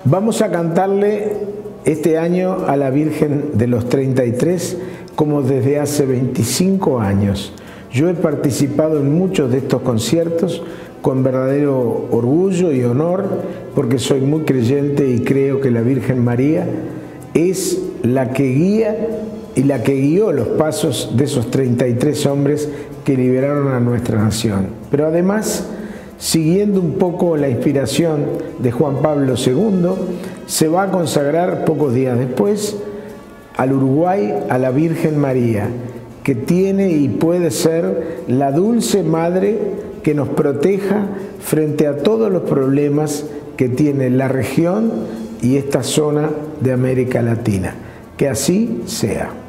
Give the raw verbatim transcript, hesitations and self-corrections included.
Vamos a cantarle este año a la Virgen de los treinta y tres como desde hace veinticinco años. Yo he participado en muchos de estos conciertos con verdadero orgullo y honor, porque soy muy creyente y creo que la Virgen María es la que guía y la que guió los pasos de esos treinta y tres hombres que liberaron a nuestra nación. Pero además, siguiendo un poco la inspiración de Juan Pablo segundo, se va a consagrar pocos días después al Uruguay a la Virgen María, que tiene y puede ser la dulce madre que nos proteja frente a todos los problemas que tiene la región y esta zona de América Latina. Que así sea.